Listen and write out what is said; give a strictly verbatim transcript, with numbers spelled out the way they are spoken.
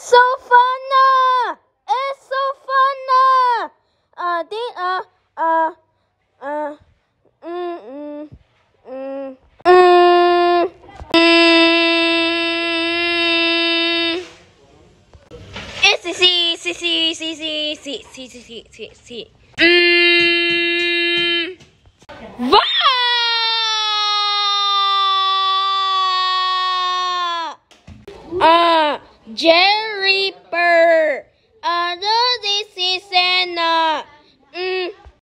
so fun! Uh, it's so fun! Uh, uh, the, uh, uh, uh, mm, mm, mm, mm, mm. It's the C, C, C, C, C, C, C, C, C, C, C. Mm. Va! Uh, Jerry Bird.